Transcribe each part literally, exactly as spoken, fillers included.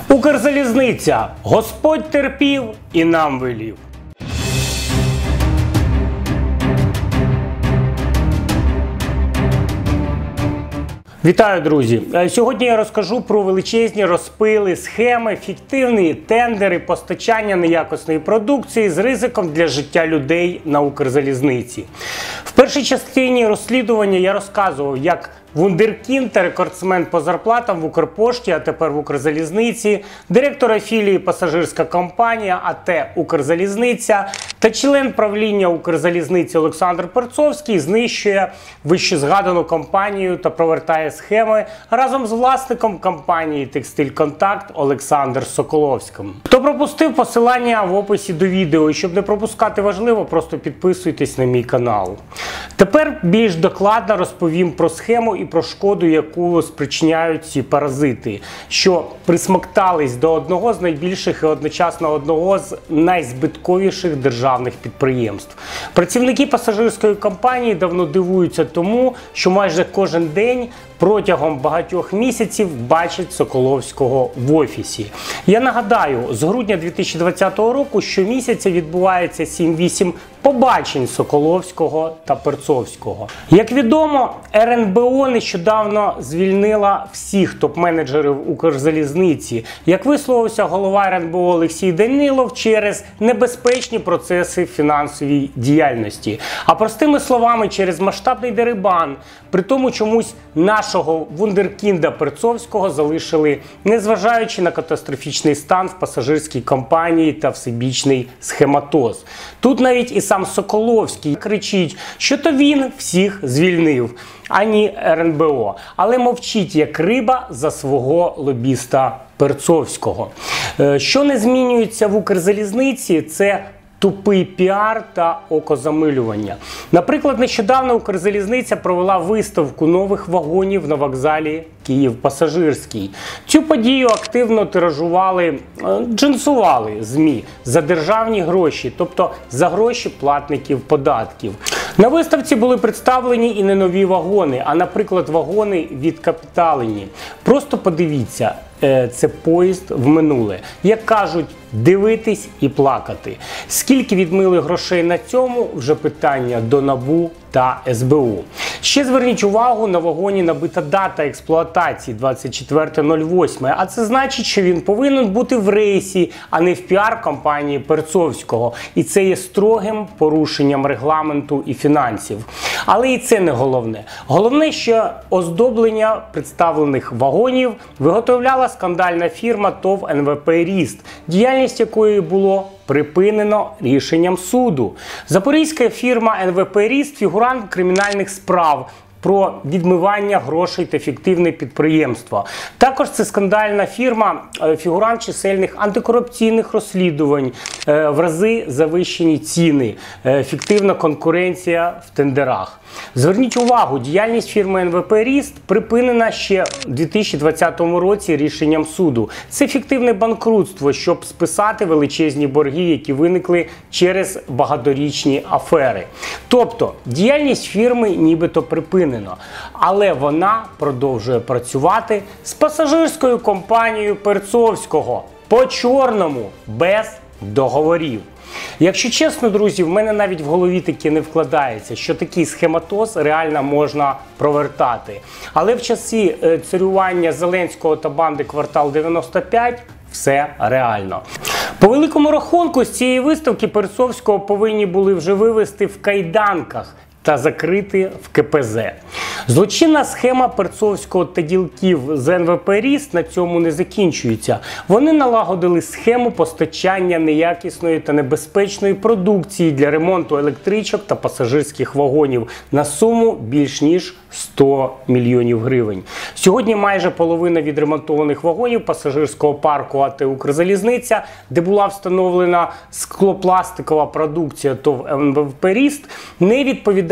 Укрзалізниця. Господь терпів і нам велів. Вітаю, друзі! Сьогодні я розкажу про величезні розпили, схеми, фіктивні тендери, постачання неякісної продукції з ризиком для життя людей на Укрзалізниці. В першій частині розслідування я розказував, як вундеркінд та рекордсмен по зарплатам в Укрпошті, а тепер в Укрзалізниці, директор філії пасажирська компанія АТ «Укрзалізниця» та член правління Укрзалізниці Олександр Перцовський знищує вищезгадану компанію та провертає схеми разом з власником компанії «Текстиль-Контакт» Олександром Соколовським. Хто пропустив, посилання в описі до відео. І щоб не пропускати важливо, просто підписуйтесь на мій канал. Тепер більш докладно розповім про схему і про шкоду, яку спричиняють ці паразити, що присмоктались до одного з найбільших і одночасно одного з найзбитковіших державних підприємств. Працівники пасажирської компанії давно дивуються тому, що майже кожен день протягом багатьох місяців бачать Соколовського в офісі. Я нагадаю, з грудня дві тисячі двадцятого року щомісяця відбувається сім-вісім побачень Соколовського та Перцовського. Як відомо, ер ен бе о нещодавно звільнила всіх топ-менеджерів Укрзалізниці, як висловився голова ер ен бе о Олексій Данілов, через небезпечні процеси в фінансовій діяльності. А простими словами, через масштабний дерибан, при тому чомусь нашого вундеркінда Перцовського залишили, незважаючи на катастрофічний стан в пасажирській компанії та всебічний схематоз. Тут навіть і сам Соколовський кричить, що то він всіх звільнив, а не ер ен бе о. Але мовчить як риба за свого лобіста Перцовського. Що не змінюється в Укрзалізниці, це тупий піар та окозамилювання. Наприклад, нещодавно Укрзалізниця провела виставку нових вагонів на вокзалі Київ-Пасажирський. Цю подію активно тиражували, джинсували ЗМІ за державні гроші, тобто за гроші платників податків. На виставці були представлені і не нові вагони, а, наприклад, вагони відкапіталені. Просто подивіться, це поїзд в минуле. Як кажуть, дивитись і плакати. Скільки відмили грошей на цьому, вже питання до НАБУ та ес бе у. Ще зверніть увагу, на вагоні набита дата експлуатації двадцять четверте восьме, а це значить, що він повинен бути в рейсі, а не в піар-компанії Перцовського. І це є строгим порушенням регламенту і фінансів. Але і це не головне. Головне, що оздоблення представлених вагонів виготовляла скандальна фірма ТОВ ен ве пе «Ріст», діяльність якої було припинено рішенням суду. Запорізька фірма ен ве пе «Ріст» – фігурант кримінальних справ про відмивання грошей та фіктивне підприємство. Також це скандальна фірма, фігурант чисельних антикорупційних розслідувань, в рази завищені ціни, фіктивна конкуренція в тендерах. Зверніть увагу, діяльність фірми ен ве пе «Ріст» припинена ще у дві тисячі двадцятому році рішенням суду. Це фіктивне банкрутство, щоб списати величезні борги, які виникли через багаторічні афери. Тобто, діяльність фірми нібито припинена. Але вона продовжує працювати з пасажирською компанією Перцовського по-чорному, без договорів. Якщо чесно, друзі, в мене навіть в голові таке не вкладається, що такий схематоз реально можна провертати. Але в часі царювання Зеленського та банди «Квартал дев'яносто п'ять» все реально. По великому рахунку, з цієї виставки Перцовського повинні були вже вивезти в кайданках та закрити в ке пе зет. Злочинна схема Перцовського та ділків з ен ве пе «Ріст» на цьому не закінчується. Вони налагодили схему постачання неякісної та небезпечної продукції для ремонту електричок та пасажирських вагонів на суму більш ніж сто мільйонів гривень. Сьогодні майже половина відремонтованих вагонів пасажирського парку АТ «Укрзалізниця», де була встановлена склопластикова продукція ТОВ ен ве пе «Ріст», не відповідає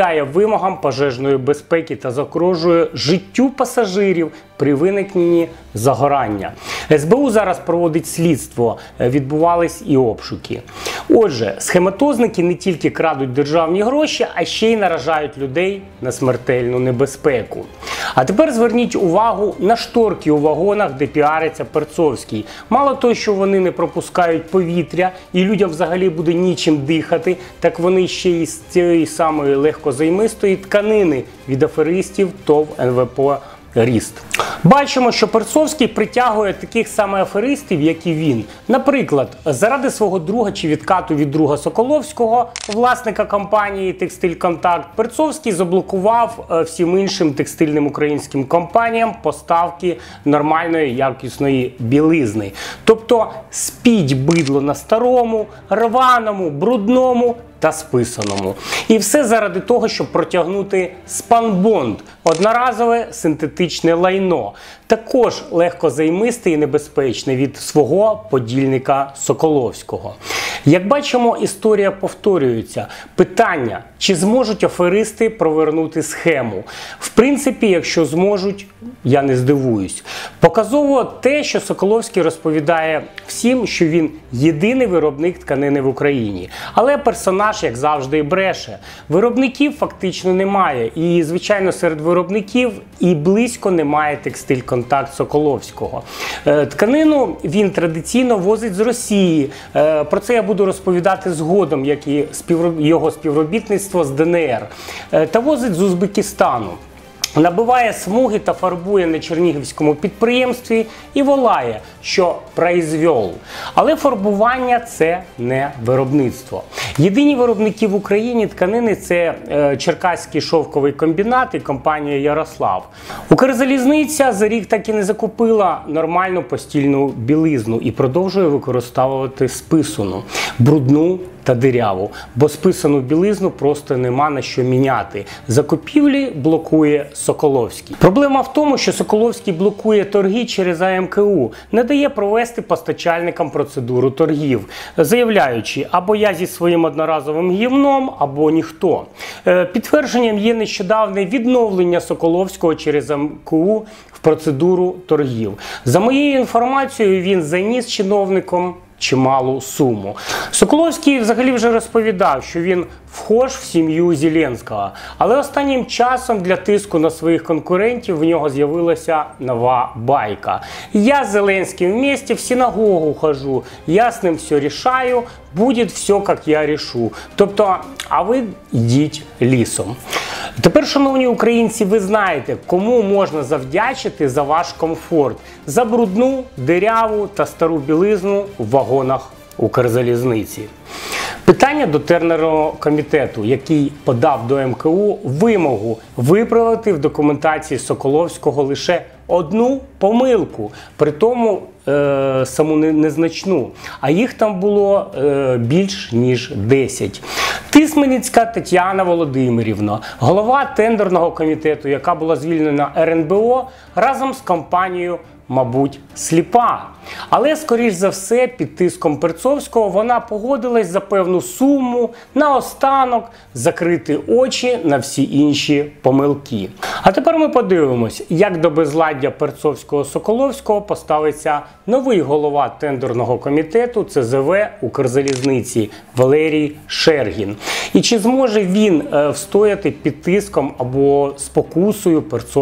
відповідає вимогам пожежної безпеки та загрожує життю пасажирів при виникненні загорання. ес бе у зараз проводить слідство, відбувались і обшуки. Отже, схематозники не тільки крадуть державні гроші, а ще й наражають людей на смертельну небезпеку. А тепер зверніть увагу на шторки у вагонах, де піариться Перцовський. Мало того, що вони не пропускають повітря і людям взагалі буде нічим дихати, так вони ще й з цієї самої легкозаймистої тканини від аферистів ТОВ ен ве пе «Ріст». Бачимо, що Перцовський притягує таких саме аферистів, як і він. Наприклад, заради свого друга чи відкату від друга Соколовського, власника компанії «Текстиль Контакт», Перцовський заблокував всім іншим текстильним українським компаніям поставки нормальної якісної білизни. Тобто спіть бидло на старому, рваному, брудному та списаному. І все заради того, щоб протягнути спанбонд – одноразове синтетичне лайно, також легкозаймисте і небезпечне від свого подільника Соколовського. Як бачимо, історія повторюється. Питання, чи зможуть аферисти провернути схему? В принципі, якщо зможуть, я не здивуюсь. Показово те, що Соколовський розповідає всім, що він єдиний виробник тканини в Україні. Але персонаж, як завжди, бреше. Виробників фактично немає. І, звичайно, серед виробників і близько немає «Текстиль Контакт» Соколовського. Тканину він традиційно возить з Росії. Про це я буду розповідати згодом, як і його співробітництво з де ен ер. Та возить з Узбекистану. Набиває смуги та фарбує на чернігівському підприємстві і волає, що «произвел». Але фарбування – це не виробництво. Єдині виробники в Україні тканини – це е, Черкаський шовковий комбінат і компанія «Ярослав». Укрзалізниця за рік так і не закупила нормальну постільну білизну і продовжує використовувати списану, брудну та диряву, бо списану білизну просто нема на що міняти. Закупівлі блокує Соколовський. Проблема в тому, що Соколовський блокує торги через а ем ке у, не дає провести постачальникам процедуру торгів, заявляючи, або я зі своїм одноразовим гівном, або ніхто. Підтвердженням є нещодавне відновлення Соколовського через а ем ке у в процедуру торгів. За моєю інформацією, він заніс чиновником чималу суму. Соколовський взагалі вже розповідав, що він вхож в сім'ю Зеленського. Але останнім часом для тиску на своїх конкурентів в нього з'явилася нова байка. Я з Зеленським вместе в синагогу хожу, я з ним все рішаю, буде все, як я рішу. Тобто, а ви йдіть лісом. Тепер, шановні українці, ви знаєте, кому можна завдячити за ваш комфорт. За брудну, диряву та стару білизну в вагонах Укрзалізниці. Питання до тендерного комітету, який подав до а ем ке у вимогу виправити в документації Соколовського лише одну помилку, при тому е, саму незначну, а їх там було е, більш ніж десять. Тисменницька Тетяна Володимирівна, голова тендерного комітету, яка була звільнена ер ен бе о, разом з компанією, мабуть, сліпа. Але, скоріш за все, під тиском Перцовського вона погодилась за певну суму наостанок закрити очі на всі інші помилки. А тепер ми подивимось, як до безладдя Перцовського-Соколовського поставиться новий голова тендерного комітету це зе ве Укрзалізниці Валерій Шергін. І чи зможе він е, встояти під тиском або спокусою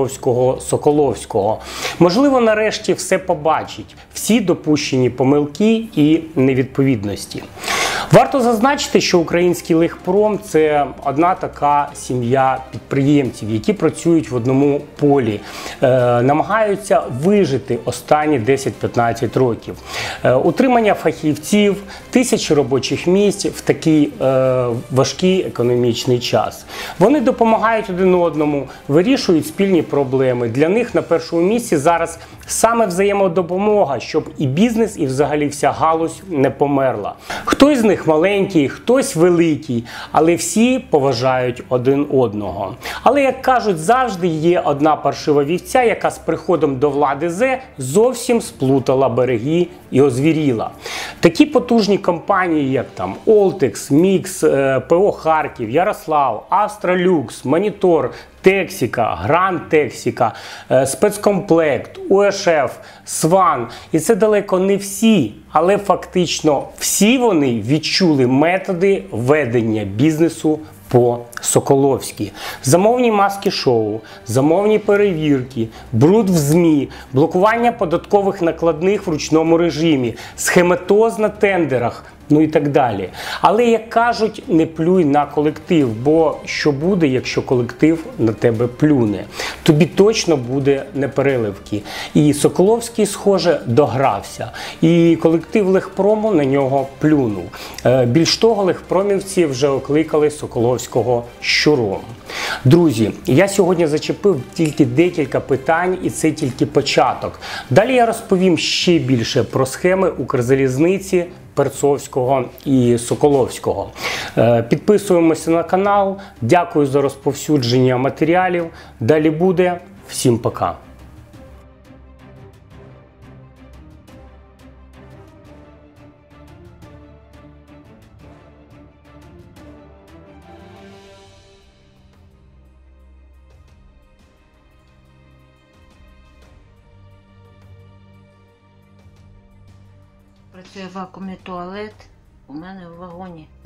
Перцовського-Соколовського? Можливо, нарешті все побачить. Всі допущені помилки і невідповідності. Варто зазначити, що український легпром – це одна така сім'я підприємців, які працюють в одному полі, е, намагаються вижити останні десять-п'ятнадцять років. Е, утримання фахівців, тисячі робочих місць в такий е, важкий економічний час. Вони допомагають один одному, вирішують спільні проблеми. Для них на першому місці зараз саме взаємодопомога, щоб і бізнес, і взагалі вся галузь не померла. Хтось з них маленький, хтось великий, але всі поважають один одного. Але, як кажуть, завжди є одна паршива вівця, яка з приходом до влади зе зовсім сплутала береги і озвіріла. Такі потужні компанії, як там Олтекс, Мікс, ПО Харків, Ярослав, Австралюкс, Монітор, Тексіка, Гранд Тексіка, Спецкомплект, УШФ, Сван. І це далеко не всі, але фактично всі вони відчули методи ведення бізнесу по-соколовськи. Замовні маски-шоу, замовні перевірки, бруд в ЗМІ, блокування податкових накладних в ручному режимі, схематоз на тендерах, ну і так далі. Але, як кажуть, не плюй на колектив, бо що буде, якщо колектив на тебе плюне? Тобі точно буде непереливки. І Соколовський, схоже, догрався. І колектив Легпрому на нього плюнув. Більш того, легпромівці вже окликали Соколовського щуром. Друзі, я сьогодні зачепив тільки декілька питань, і це тільки початок. Далі я розповім ще більше про схеми Укрзалізниці, Перцовського і Соколовського. Підписуємося на канал. Дякую за розповсюдження матеріалів. Далі буде. Всім пока. Працює вакуумний туалет у мене в вагоні.